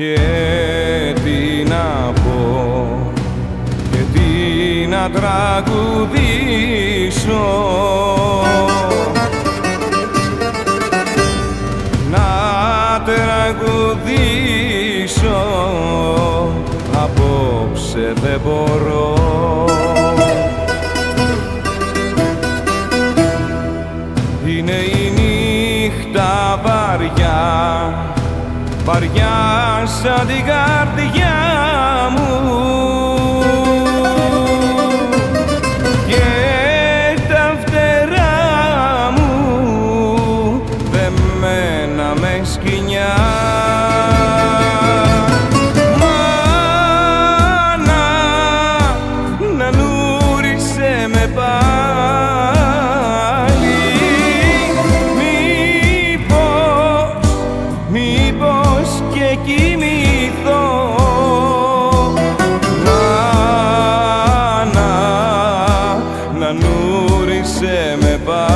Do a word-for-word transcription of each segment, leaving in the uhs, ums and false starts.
και τι να πω και τι να τραγουδήσω, να τραγουδήσω απόψε δεν μπορώ. Είναι η νύχτα βαριά, βαριά σαν την καρδιά μου και τα φτερά μου δεμένα με σκοινιά. Μάνα, να νούρισε με πάλι, μήπως, μήπως και κοιμηθώ. Μάνα, να νούρισε με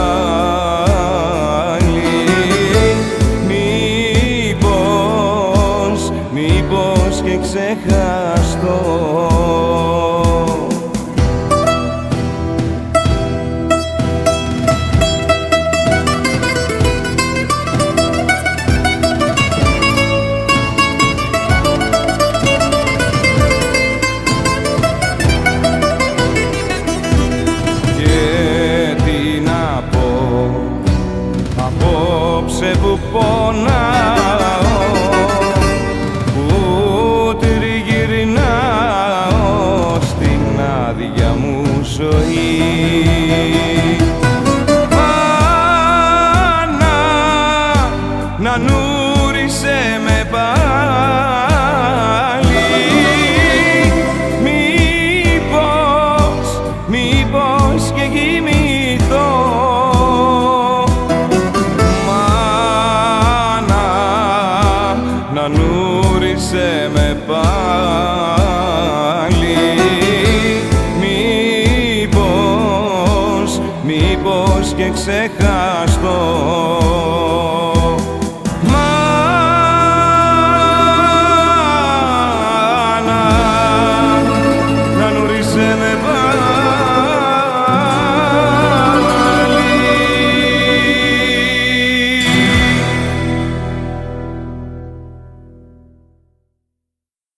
πάλι, μήπως, μήπως και ξεχαστώ. Απόψε που πονάω, που τριγυρνάω στην άδεια μου ζωή. Μάνα, να νούρισε με πάλι, μήπως, μήπως και κοιμηθώ. Να νούρισε με πάλι, μήπως, μήπως και ξεχάσω.